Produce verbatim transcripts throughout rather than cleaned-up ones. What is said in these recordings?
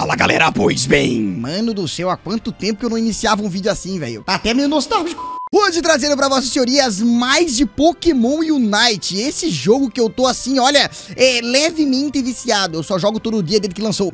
Fala galera, pois bem, mano do céu, há quanto tempo que eu não iniciava um vídeo assim, velho? Tá até meio nostálgico. Hoje trazendo pra vossas senhorias mais de Pokémon Unite, esse jogo que eu tô assim, olha, é levemente viciado, eu só jogo todo dia desde que lançou.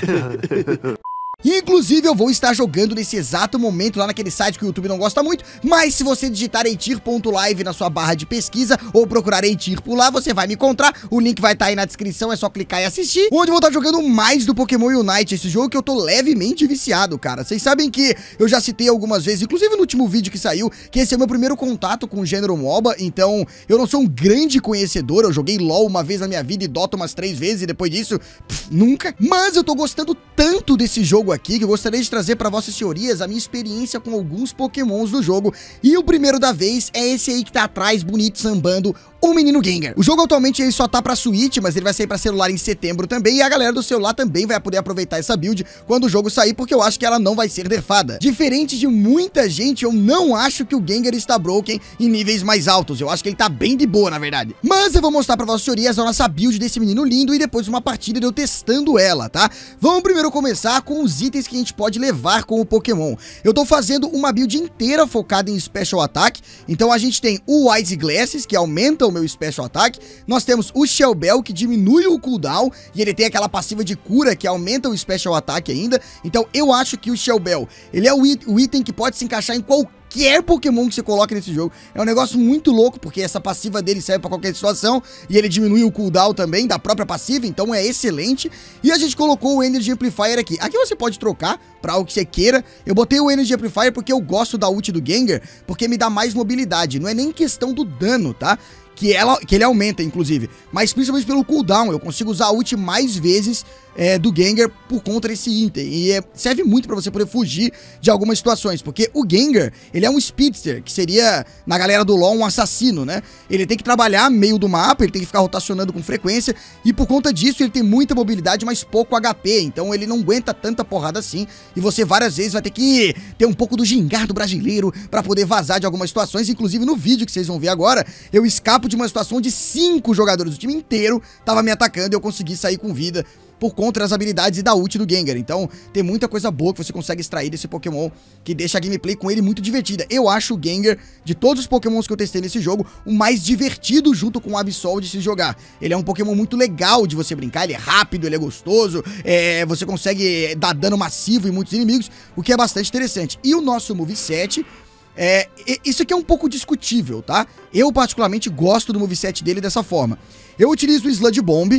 Inclusive eu vou estar jogando nesse exato momento lá naquele site que o YouTube não gosta muito, mas se você digitar eitir ponto live na sua barra de pesquisa ou procurar Eitir por lá, você vai me encontrar, o link vai estar aí na descrição, é só clicar e assistir, onde eu vou estar jogando mais do Pokémon Unite, esse jogo que eu tô levemente viciado, cara. Vocês sabem que eu já citei algumas vezes, inclusive no último vídeo que saiu, que esse é o meu primeiro contato com o gênero MOBA, então eu não sou um grande conhecedor, eu joguei LoL uma vez na minha vida e Dota umas três vezes e depois disso, pff, nunca, mas eu tô gostando tanto desse jogo aqui que eu gostaria de trazer para vossas senhorias a minha experiência com alguns pokémons do jogo. E o primeiro da vez é esse aí que tá atrás, bonito, sambando, o menino Gengar. O jogo atualmente ele só tá pra Switch, mas ele vai sair pra celular em setembro também, e a galera do celular também vai poder aproveitar essa build quando o jogo sair, porque eu acho que ela não vai ser nerfada. Diferente de muita gente, eu não acho que o Gengar está broken em níveis mais altos, eu acho que ele tá bem de boa, na verdade. Mas eu vou mostrar pra vossas senhorias a nossa build desse menino lindo e depois uma partida de eu testando ela, tá? Vamos primeiro começar com os itens que a gente pode levar com o Pokémon. Eu tô fazendo uma build inteira focada em Special Attack, então a gente tem o Ice Glasses, que aumenta o meu Special Attack, nós temos o Shell Bell, que diminui o cooldown, e ele tem aquela passiva de cura que aumenta o Special Attack ainda, então eu acho que o Shell Bell, ele é o, it o item que pode se encaixar em qualquer qualquer Pokémon que você coloque nesse jogo. É um negócio muito louco, porque essa passiva dele serve pra qualquer situação, e ele diminui o cooldown também da própria passiva, então é excelente. E a gente colocou o Energy Amplifier aqui. Aqui você pode trocar pra algo que você queira. Eu botei o Energy Amplifier porque eu gosto da ult do Gengar, porque me dá mais mobilidade. Não é nem questão do dano, tá? Que, ela, que ele aumenta, inclusive, mas principalmente pelo cooldown, eu consigo usar a ult mais vezes é, do Gengar por conta desse item, e é, serve muito pra você poder fugir de algumas situações, porque o Gengar, ele é um speedster, que seria, na galera do LoL, um assassino, né? Ele tem que trabalhar meio do mapa, ele tem que ficar rotacionando com frequência, e por conta disso ele tem muita mobilidade, mas pouco H P, então ele não aguenta tanta porrada assim, e você várias vezes vai ter que ter um pouco do gingardo brasileiro pra poder vazar de algumas situações, inclusive no vídeo que vocês vão ver agora, eu escapo de uma situação de cinco jogadores do time inteiro tava me atacando e eu consegui sair com vida por conta das habilidades e da ult do Gengar. Então tem muita coisa boa que você consegue extrair desse Pokémon, que deixa a gameplay com ele muito divertida. Eu acho o Gengar, de todos os Pokémons que eu testei nesse jogo, o mais divertido junto com o Absol de se jogar. Ele é um Pokémon muito legal de você brincar, ele é rápido, ele é gostoso, é, você consegue dar dano massivo em muitos inimigos, o que é bastante interessante. E o nosso moveset, É, isso aqui é um pouco discutível, tá? Eu particularmente gosto do moveset dele dessa forma. Eu utilizo o Sludge Bomb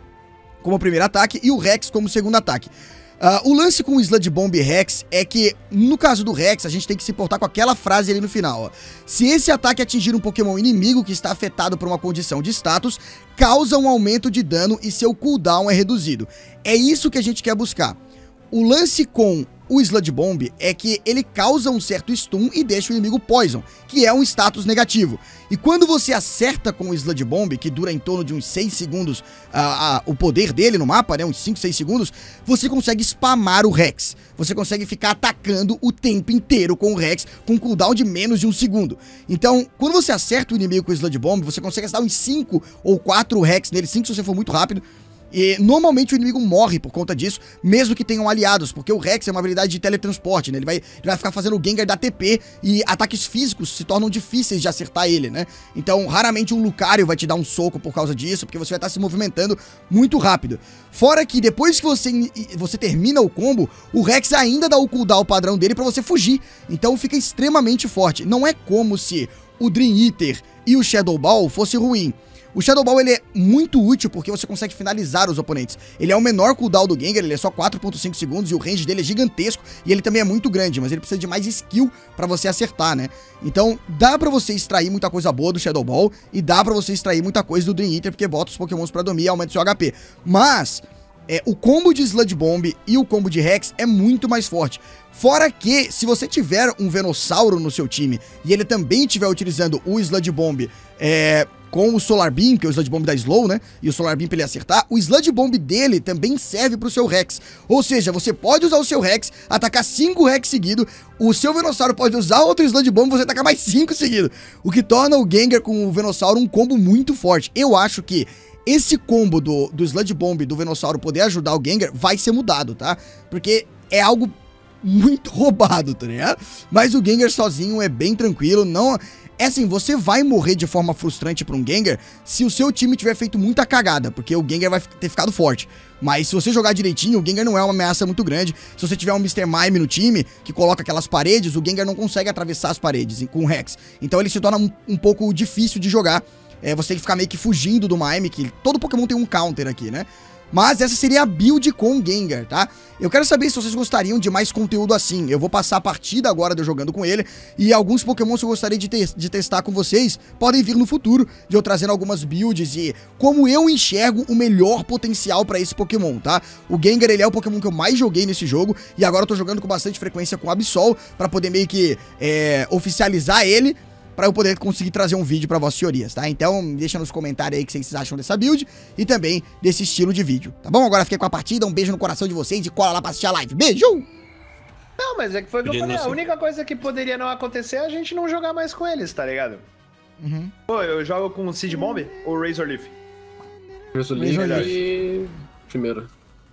como primeiro ataque e o Rex como segundo ataque. Uh, o lance com o Sludge Bomb e Rex é que, no caso do Rex, a gente tem que se importar com aquela frase ali no final, ó. Se esse ataque atingir um Pokémon inimigo que está afetado por uma condição de status, causa um aumento de dano e seu cooldown é reduzido. É isso que a gente quer buscar. O lance com o Sludge Bomb é que ele causa um certo stun e deixa o inimigo poison, que é um status negativo. E quando você acerta com o Sludge Bomb, que dura em torno de uns seis segundos, uh, uh, o poder dele no mapa, né, uns cinco, seis segundos, você consegue spamar o Rex. Você consegue ficar atacando o tempo inteiro com o Rex, com um cooldown de menos de um segundo. Então, quando você acerta o inimigo com o Sludge Bomb, você consegue dar uns cinco ou quatro Rex nele, cinco se você for muito rápido. E normalmente o inimigo morre por conta disso, mesmo que tenham aliados, porque o Rex é uma habilidade de teletransporte, né? Ele vai, ele vai ficar fazendo o Gengar da T P e ataques físicos se tornam difíceis de acertar ele, né? Então, raramente um Lucario vai te dar um soco por causa disso, porque você vai estar se movimentando muito rápido. Fora que depois que você, você termina o combo, o Rex ainda dá o cooldown padrão dele pra você fugir. Então fica extremamente forte. Não é como se o Dream Eater e o Shadow Ball fossem ruim. O Shadow Ball ele é muito útil porque você consegue finalizar os oponentes. Ele é o menor cooldown do Gengar, ele é só quatro ponto cinco segundos e o range dele é gigantesco e ele também é muito grande, mas ele precisa de mais skill pra você acertar, né? Então dá pra você extrair muita coisa boa do Shadow Ball e dá pra você extrair muita coisa do Dream Eater porque bota os Pokémons pra dormir e aumenta o seu H P. Mas é, o combo de Sludge Bomb e o combo de Rex é muito mais forte. Fora que, se você tiver um Venossauro no seu time e ele também estiver utilizando o Sludge Bomb é, com o Solar Beam, que é o Sludge Bomb da Slow, né? E o Solar Beam pra ele acertar, o Sludge Bomb dele também serve pro seu Rex. Ou seja, você pode usar o seu Rex, atacar cinco Rex seguidos, o seu Venossauro pode usar outro Sludge Bomb e você atacar mais cinco seguidos. O que torna o Gengar com o Venossauro um combo muito forte. Eu acho que esse combo do, do Sludge Bomb do Venossauro poder ajudar o Gengar vai ser mudado, tá? Porque é algo muito roubado, tá ligado? Mas o Gengar sozinho é bem tranquilo, não... É assim, você vai morrer de forma frustrante pra um Gengar se o seu time tiver feito muita cagada, porque o Gengar vai ter ficado forte. Mas se você jogar direitinho, o Gengar não é uma ameaça muito grande. Se você tiver um mister Mime no time, que coloca aquelas paredes, o Gengar não consegue atravessar as paredes com o Rex. Então ele se torna um, um pouco difícil de jogar. É, você tem que ficar meio que fugindo do Mime, que todo Pokémon tem um counter aqui, né? Mas essa seria a build com o Gengar, tá? Eu quero saber se vocês gostariam de mais conteúdo assim. Eu vou passar a partida agora de eu jogando com ele. E alguns Pokémon que eu gostaria de, te de testar com vocês podem vir no futuro, de eu trazendo algumas builds e como eu enxergo o melhor potencial pra esse Pokémon, tá? O Gengar, ele é o Pokémon que eu mais joguei nesse jogo. E agora eu tô jogando com bastante frequência com o Absol, pra poder meio que é, oficializar ele, pra eu poder conseguir trazer um vídeo pra vossas teorias, tá? Então, deixa nos comentários aí o que vocês acham dessa build e também desse estilo de vídeo, tá bom? Agora fiquei com a partida, um beijo no coração de vocês e cola lá pra assistir a live. Beijo! Não, mas é que foi o que eu falei, a única coisa que poderia não acontecer é a gente não jogar mais com eles, tá ligado? Uhum. Pô, eu jogo com o Seed Bomb ou Razor Leaf? Razor Leaf e... primeiro.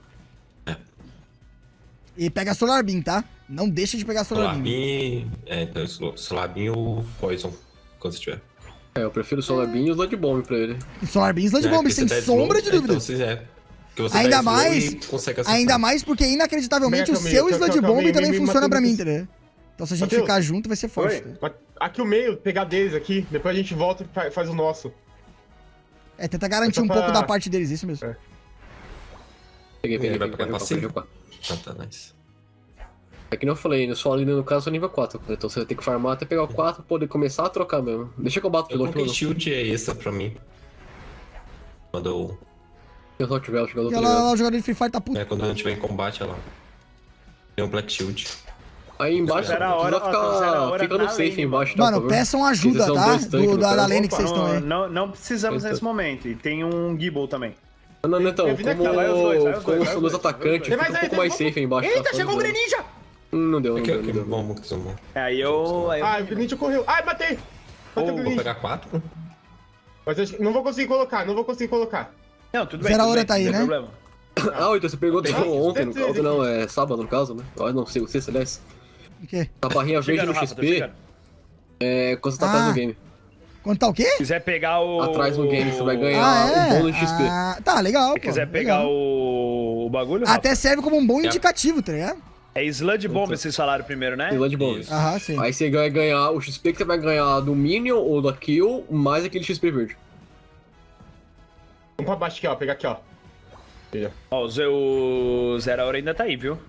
E pega Solar Beam, tá? Não deixa de pegar Solar, Solar Beam. Beam. É, então, Solar Beam ou Poison, quando você tiver. É, eu prefiro Solar Beam e o Sludge Bomb pra ele. Solar Beam e Sludge é, Bomb, sem sombra de dúvida. Então, você é. Você ainda mais, ainda mais porque inacreditavelmente o seu Sludge Bomb também funciona pra mim, entendeu? Então se a gente ficar junto vai ser forte. Aqui o meio, pegar deles aqui, depois a gente volta e faz o nosso. É, tenta garantir um pouco da parte deles, isso mesmo. Peguei, peguei, vai pegar passivo. Ah, tá, nice. É que nem eu falei, no solo no caso é nível quatro, então você vai ter que farmar até pegar o quatro pra poder começar a trocar mesmo. Deixa que eu bato de longe. Eu shield é extra pra mim. Quando eu... Eu só tiver, eu jogador e ela, o jogador de Free Fire tá puto. É, quando eu não tiver em combate, ela... Tem um Black Shield. Aí embaixo, você hora, ficar, ó, fica no safe embaixo. Mano, tá, peçam ajuda, tá? Do, da, da lane que vocês estão aí. Não, não precisamos nesse momento, e tem um Gible também. Não, não, então, como, como são dois atacantes, fica um pouco mais safe aí embaixo. Eita, chegou o Greninja! Não deu, não é deu, que, não deu. Bom, muito bom. É, aí eu... Aí eu... Ah, o Greninja correu. Ai, matei! Matei oh, o Vou pegar quatro. Mas eu não vou conseguir colocar, não vou conseguir colocar. Não, tudo bem. Zero hora bem, tá aí, né? Problema. Ah, então você perguntou ontem, no caso, não, é sábado no caso, né? Ah, não sei, você, aliás. O quê? A barrinha verde no X P é quando você tá ah. atrás do game. Quando tá o quê? Se quiser pegar o... Atrás no game, você vai ganhar ah, é? um bônus de X P. Ah, tá, legal, Se pô, quiser pegar legal. o... o bagulho, Até Rafa. serve como um bom indicativo, tá ligado? É Sludge Bomb, então, vocês falaram primeiro, né? Sludge Bomb. Aham, sim. Aí você vai ganhar o X P que você vai ganhar do Minion ou da Kill, mais aquele X P verde. Vamos pra baixo aqui, ó. Pegar aqui, ó. Ó, o Zero Hora ainda tá aí, viu?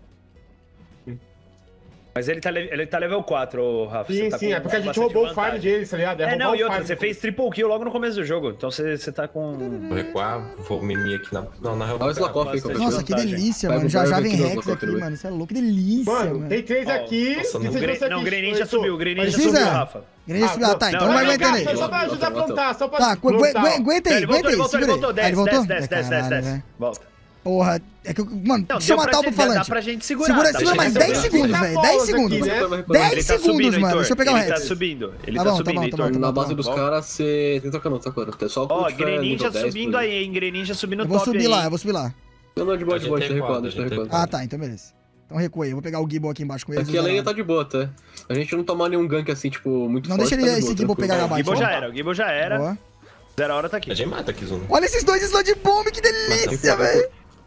Mas ele tá, ele tá level quatro, Rafa. Sim, tá sim, é porque a gente roubou o farm deles, tá ligado? É, é não, e outra, você fez triple kill logo no começo do jogo, então você, você tá com... Vou recuar, vou mimir aqui na... Não, na real... Nossa, que delícia, mano. Já já vem Rex aqui, mano. Isso é louco, que delícia, mano. Mano, tem três aqui. Nossa, não, não, o Greninja subiu, o Greninja subiu, Rafa. Greninja subiu, ah, tá, então não vai aguentar aí. Só pra ajudar a plantar, só pra... Tá, aguenta aí, aguenta aí, segura aí. Ele voltou, desce, desce, desce, desce. Volta. Porra, é que eu... Mano, não, deixa eu matar o bufalante. Dá pra gente segurar. Segura, segura mais dez segundos, velho. dez segundos. dez segundos, mano. Deixa eu pegar o Rex. Ele tá subindo. Ele tá subindo, Heitor. Na base dos caras, você tem trocando, tá agora. Ó, Greninja subindo aí, hein. Greninja subindo top aí. Eu vou subir lá, eu vou subir lá. Não, não, de boa, de boa, deixa eu recuar, deixa eu recuar. Ah, tá, então beleza. Então recua aí, eu vou pegar o Gible aqui embaixo com ele. Aqui a lane tá de boa, tá? A gente não tomar nenhum gank assim, tipo, muito forte. Não deixa ele esse Gible pegar na base. O Gible já era, o Gible já era. Zero Hora tá aqui. A gente mata aqui, Zuna. Olha esses dois Sludge Bomb, que delícia, velho.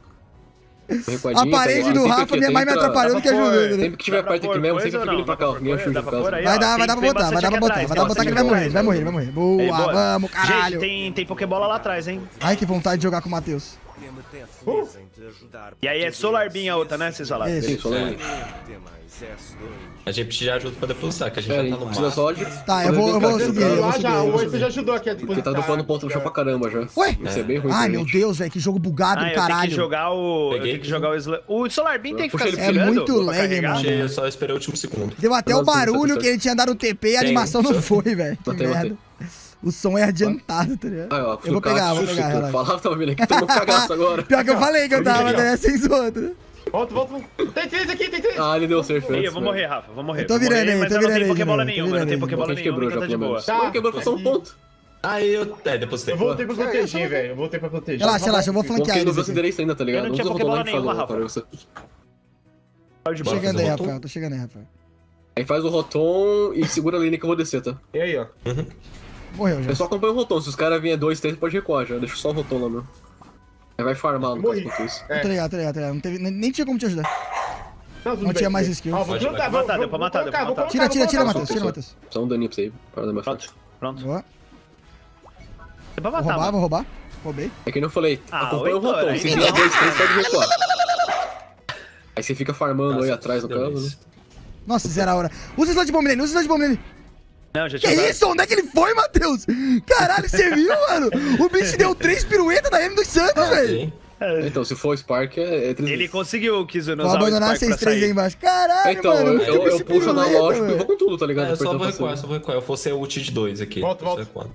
A parede do Rafa minha mãe me atrapalhou do que ajudou. Sempre que tiver perto aqui mesmo, sempre fica ele pra cá. Ninguém ajuda pra cá. Vai dar, vai dar pra botar, vai dar pra botar. Vai dar pra botar que ele vai morrer, ele vai morrer, ele vai morrer. Boa, vamos, caralho. Gente, tem Pokébola lá atrás, hein. Ai, que vontade de jogar com o Matheus. Uh. E aí é Solar Beam a outra, né, vocês falaram? Sim, Solar Beam. A gente precisa de ajuda pra depositar, que a gente é, já tá no mar. Tá, eu vou, eu vou subir, eu vou subir. Já, o oito já ajudou aqui a depositar. Porque tá dropando ponto no chão pra caramba já. Ué? Isso é bem ruim. Ai, meu Deus, velho, que jogo bugado do caralho. Eu tenho que jogar o... Eu tenho que jogar o... O Solar Beam tem que ficar É muito lag, mano. Eu só esperei o último segundo. Deu até o barulho que ele tinha dado o T P e a animação não foi, velho. Que merda. O som é adiantado, tá ligado? Ah, ó, eu vou pegar, vou pegar, relaxa. Falava, tava vendo aqui, tô no cagaço agora. Pior que eu falei que eu tava, né? Sem zoando. Volta, volta. Tem três aqui, tem três. Ah, ele deu certo. Eu vou morrer, Rafa, vou morrer. Eu tô virando aí, tô virando aí. Mas eu não tenho Pokébola nenhuma, não tem Pokébola nenhuma, quebrou já, tá de boa. Não quebrou, foi só um ponto. Aí eu... É, depois Eu voltei pra proteger, velho. Eu voltei pra proteger. Relaxa, relaxa, eu vou flanquear eles. Eu eles. não vi ainda, tá ligado? Eu não tinha Pokébola nenhuma, Rafa. Tô chegando aí, Rafael. Tô chegando aí, Rafael. Aí faz o Rotom e segura a linha que eu vou descer, tá? E aí, ó. Uhum. Morreu já. Eu só acompanho o Rotom. Se os caras vierem dois, três, pode recuar já. Deixa só o Rotom lá, meu. Aí vai farmar no caso enquanto isso. Tô ligado, tô ligado, tô ligado. Não teve, nem tinha como te ajudar. Não, tudo Não bem, tinha mais bem. skill. Ó, vou Pode, plantar, pode. vou matar, vou- deu pra vou matar, deu pra colocar, vou matar. Tira, tira, tira, colocar, Matheus. Tira, Matheus. Só um daninho pra você aí, para dar mais fácil. Pronto, pronto. Boa. Deu pra Vou matar, roubar, mano. vou roubar. Roubei. É que nem eu falei, Ah, acompanha o oito Rotom. horas, Se aí vier não. dois, três, pode recuar. Aí você fica farmando aí Nossa, atrás no deu caso, né? isso. Nossa, zero a hora. Usa slot de bomba nele, usa slot de bomba nele. Não, já Que tinha usado. isso? Onde é que ele foi, Matheus? Caralho, você viu, mano? O bicho deu três piruetas da M dos Santos, velho. Sim. Então, se for Spark, é, é três Ele conseguiu, Kizuno, Vou usar o abandonar Spark pra seis três aí sair. embaixo. Caralho, Então, mano. eu, muito eu, eu bicho puxo piruleta, analógico e velho. vou com tudo, tá ligado? É, eu só Apertando vou pra recuar, eu cima. só vou recuar. Eu vou ser a ult de dois aqui. Volta, Tô volta. recuando.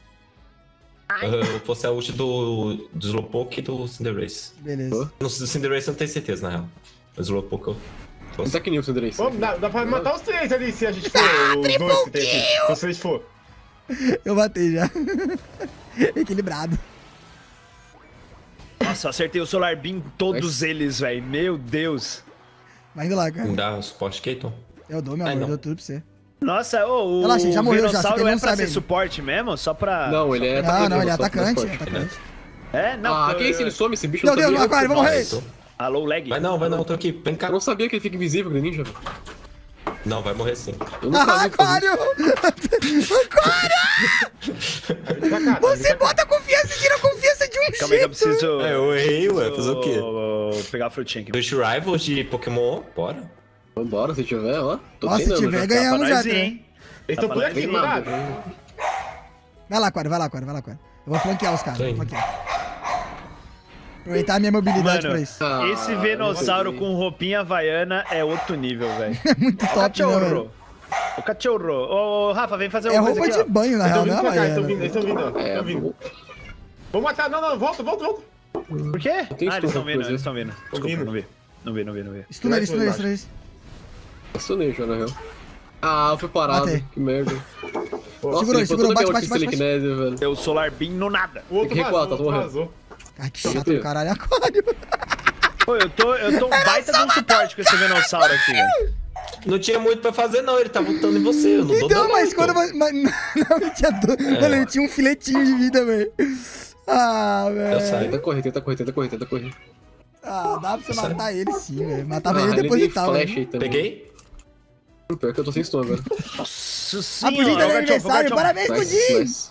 Eu vou ser a ult do, do Slowpoke e do Cinderace. Beleza. Hã? No Cinderace eu não tenho certeza, na real. O Slowpoke eu... Não tá que nem o Cinderace. Vamos, dá, dá pra matar os três ali, se a gente for. Os dois que tem aqui. Se vocês for. Eu matei já. Equilibrado. Nossa, eu acertei o Solar Beam em todos eles, velho. Meu Deus. Vai indo lá, cara. Me dá suporte, Keiton? Eu dou, meu Ah, amor. Eu não. dou tudo pra você. Nossa, ô, o Relaxa, já morreu já, só que Venossauro ele é não pra sabe ser ainda. suporte mesmo? Só pra... Não, ele é Não, não, ele é só que atacante. mais É forte. atacante. É? Não, Ah, eu- quem é esse? Ele some, esse bicho Meu não Deus, sabia. Aquário, vamos morrer. Alô, lag? Vai não, vai não, eu tô aqui. Vem cá. Eu não sabia que ele fica invisível, Greninja. Não, vai morrer sim. Eu não Ah, sabia que fazia Aquário! Aquário! Você bota confiança e tira confiança de um Calma aí que eu jeito. preciso... É, eu errei, ué, fazer o quê? Vou pegar a frutinha aqui. Dois rivals de Pokémon, bora. isso. Vambora, se tiver, ó. Tô Nossa, se treinando tiver, já. ganhamos Pra já, nós ir, né? hein? Eles estão Tá por falando aqui, Queimado. cuidado. Vai lá, Aquário, vai lá, Aquário, vai lá, Aquário. Eu vou flanquear os caras, Tô vou indo. flanquear. Aproveitar a minha mobilidade Mano, pra isso. Ah, esse Venossauro não com roupinha havaiana é outro nível, velho. É muito O top, né, cachorro. velho? O cachorro. Ô, Rafa, vem fazer É uma coisa roupa aqui, de banho, na Eles real, estão não vindo é pra cá, eles estão Havaiana. vindo, eles estão vindo. É, Estão vindo. Vamos matar, não, não, volta, volta, volta. ó. Por quê? tem Ah, eles stun, estão vindo, coisa. eles estão vindo. Desculpa, vindo. não vi. Não vi, não vi, não vi. Estuna ele, estuna ele, estuna ele. Assunei já, na real. Ah, eu fui parado. Matei. Que merda. Nossa, Segurou, ele segurou, botou bate, minha bate, ult bate, de telecinese, velho. Deu Solar Beam no nada. O outro Tem que recuar, vazou, tá o outro morrendo. vazou. Ai, que chato do caralho, Aquário. Pô, eu tô, eu tô um baita de um suporte com esse Venossauro aqui, velho. Não tinha muito pra fazer não, ele tá lutando em você, eu não dou Então, dano, mas pô. quando... Mas, mas- não, ele tinha, do... Mano, ele tinha um filetinho de vida, velho. Ah, Eu velho. saio. Tenta correr, tenta correr, tenta correr, tenta correr. Ah, dá pra você Sai. matar ele sim, velho. Matava Ah, ele e ele depois tem e tal, flash velho. aí também. Peguei? Pior que eu tô sem stun agora. Nossa Ah, senhora. Pudim tá de o Garchomp, o aniversário, Garchomp. parabéns, Nice, Pudim! nice.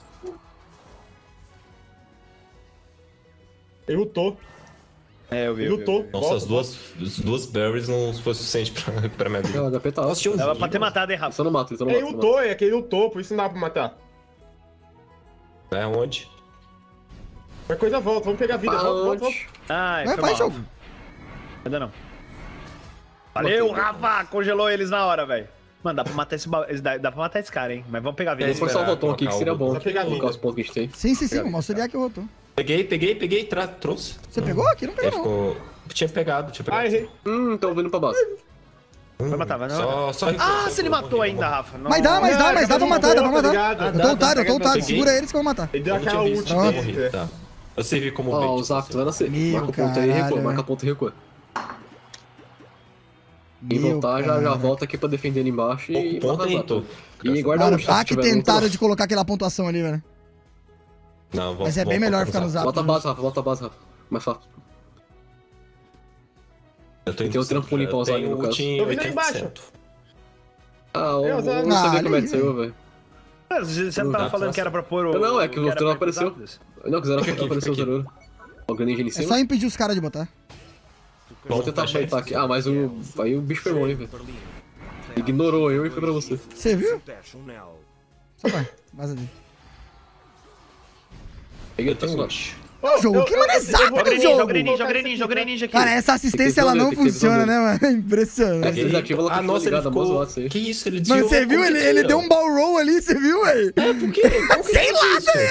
Ele lutou, É, eu vi. ele eu vi, eu lutou. vi. Nossa, Volta, as duas, as duas berries não foi suficiente pra, pra minha vida. É, o H P tá Nossa, tinha um Dava pra ter matado, hein, Rafa? Só não mata, só não Ele mata. só não lutou, é que ele lutou, por isso não dá pra matar. É onde? Qualquer coisa volta, vamos pegar a vida, mata. volta, volta, volta. Ai, Vai, foi vai, mal, jogo. Rafa. Ainda não. Valeu, Rafa! Congelou eles na hora, velho. Mano, dá pra matar esse, ba- esse- dá, dá pra matar esse cara, hein? Mas vamos pegar a vida. Vamos desse forçar o cara. botão aqui, que seria bom. Vai pegar Colocar vida. os pontos que a gente tem. Sim, sim, sim, vamos auxiliar que eu rotou. Peguei, peguei, peguei, tra trouxe. Você pegou aqui? Não Ele pegou, não. ficou... Tinha pegado, tinha pegado. Ah, errei. Hum, tão vindo pra base. Hum, Vai matar, vai matar. Só, só Ah, se ele matou ainda, Rafa. Mas dá, mas dá, mas dá pra matar, dá pra matar. Obrigado. Eu tô dá, ultado, eu tô dá, ultado. peguei. Segura eles que eu vou matar. Ele deu Eu não tinha aquela visto, ult eu dele. morri, é. tá. Eu servi como Ó, bait. o Zapdos vai nascer. Meu Marca o ponto aí e recua. caralho. Marca o ponto e recua. Quem Meu voltar já, já cara. volta aqui pra defender ali embaixo e O ponto mata aí, Zapdos. tô. E guarda Mano, o tá que tentaram de colocar aquela pontuação ali, velho. Não, vou, Mas é vou bem melhor focar ficar no Zapdos. zap. Volta a base, Rafa, volta a base, Rafa. Mais fácil. Eu tô indo Tem o trampolim pra usar ali, no caso. ult em Tô vindo aí oitenta por cento. Ah, o Eu, Zé, não sabia ah, como é ali, que saiu, velho. Mas Você não Dá tava pra falando que era pra pôr o... Não, é que o era outro não pra ir apareceu. pro Zapdos? Não, quiseram Fica aqui, aparecer o fica aqui. Zeroro. Ó, o Greninja ali em É cima. só impedir os caras de botar. Vamos tentar achei aproveitar aqui. Ah, mas o... aí o bicho pegou, hein, velho. Ignorou eu e foi pra você. Você viu? Só vai, vaza dele. Peguei Eu tô até um com lado. ult. O jogo, que mano é Joga o zap Greninja, jogo. joga o Greninja, joga o Greninja, joga o Greninja aqui. Cara, essa assistência ela não Tem que ter visão funciona, dele. né, mano? É impressionante. Peguei. Eles ativam, ela Ah, continua nossa, ele ligada, mó zoado isso ficou... aí. Que isso, ele desviou. Mano, você viu? como Ele, que ele desviou? deu um ball roll ali, você viu, velho? É, por quê? Como que Sei ele lá, fez tá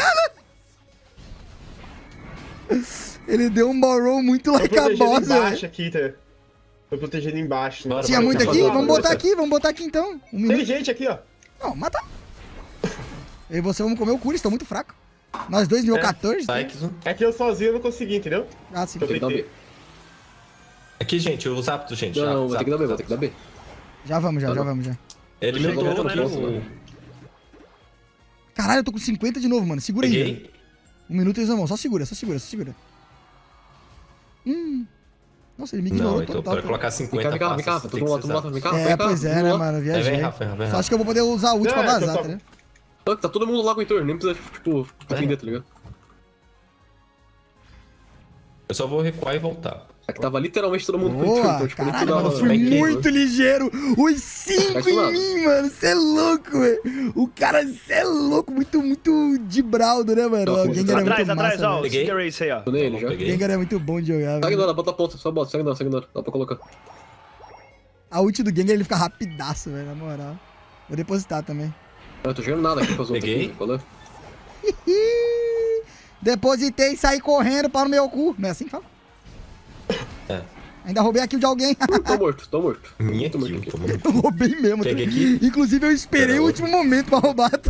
isso? ligado? Ele deu um ball roll muito Tô like a protegendo boss, embaixo velho. aqui, tá? Tô protegendo embaixo. né? Bora, Tinha bora, muito bora, aqui? bora, Vamos bora, botar bora. aqui, vamos botar aqui então. Um Tem minuto. gente aqui, ó. Não, mata. Eu e você vamos comer o cura, estão muito fraco. Nós dois, nível É, quatorze? né? Sykes, um. É que eu sozinho não consegui, entendeu? Ah, sim. Eu Tem que dar B. tentei. Aqui, gente, os hábitos, gente. Não, não, hábitos, vou ter que dar B, vou ter hábitos, que dar B. Já vamos, já, Tá já bom. vamos, já. Ele Chegou lutou no aqui ponto, o... né? Caralho, eu tô com cinquenta de novo, mano. Segura aí. Peguei. Um minuto e eles não vão. Só segura, só segura, só segura. Hum. Nossa, ele me Não, ignorou então, total. pra colocar Vem cá, cinquenta vem cá, vem cá. passos, Todo tem mundo lá, que todo ser mundo lá, vem cá, É, vem cá. pois é, todo né, mundo lá. mano? Aí vem Viajei. Rafa, vem Só Rafa. acho que eu vou poder usar a ult Não, pra é, vazar, então tá tá- ligado? Não, Tá todo mundo lá com o Heitor, nem precisa, tipo, defender, tá ligado? Eu só vou recuar e voltar. Aqui tava literalmente todo mundo com o Boa, Heitor, tipo, nem caralho, precisava... mano, eu fui Vai que- muito ligeiro. Os cinco Vai em suave. mim, mano. Você é louco, velho. O cara, você é louco. Muito, muito de braldo, né, mano? Não, O Gengar é Atrás, muito atrás, massa, ó. O velho. Peguei. Cinder Race aí, ó. Tô nele já. O Peguei. Gengar é muito bom de jogar, Segue velho. Dora, bota a ponta, só bota, segue Dora, segue Dora, dá pra colocar. A ult do Gengar, ele fica rapidaço, velho, na moral. Vou depositar também. Eu tô jogando nada aqui com as outras. Peguei. aqui, valeu? Depositei e saí correndo para o meu cu. Não é assim que fala? É. Ainda roubei a kill de alguém. Tô morto, tô morto. Minha Tô morto kill, aqui. tô morto. Eu roubei mesmo. Peguei aqui. Inclusive, eu esperei o último momento pra roubar. Pô,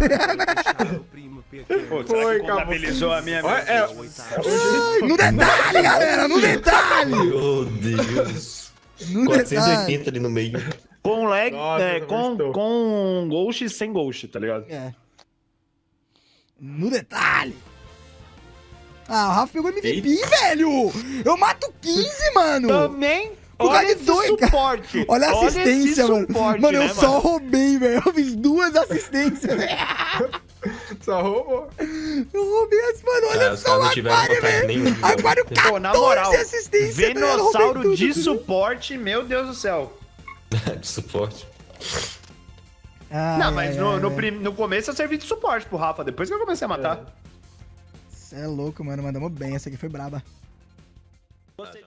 será Foi, que acabou. contabilizou a minha... Olha, é, Ai, no detalhe, galera, no detalhe. Meu Deus. No quatrocentos e detalhe. oitenta ali no meio. Com lag, Nossa, é, não com, gostou. com ghost e sem ghost, tá ligado? É. No detalhe. Ah, o Rafa pegou M V P, velho. Eu mato quinze, mano. Também, Por causa olha de esse dois, cara. suporte. Olha a esse assistência, mano. suporte, Mano, eu né, só mano? roubei, velho. Eu fiz duas assistências, velho. Só roubou. Eu roubei as, mano. Olha Cara, os só caras o não tiveram aquário, contato velho. nenhum. Aquário Pô, na moral, quatorze assistências, velho. Eu roubei Venossauro tudo, de tudo. suporte, meu Deus do céu. De suporte. Ai, Não, mas ai, no, ai, no, ai. prim- no começo eu servi de suporte pro Rafa, depois que eu comecei a matar. Cê é louco, mano. Mandamos bem. Essa aqui foi braba.